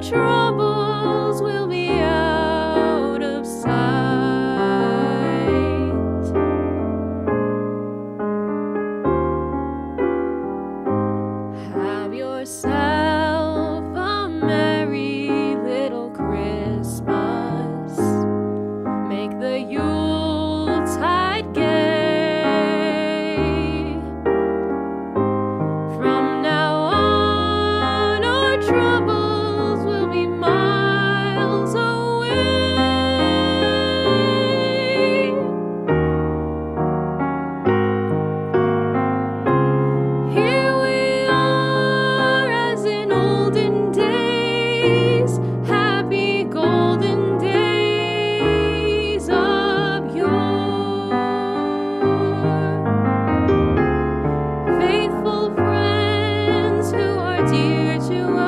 troubles will be out of sight. Have yourself a merry little Christmas. Make the Yuletide gay. From now on, our troubles will be miles away. Here we are as in olden days, happy golden days of yore. Faithful friends who are dear to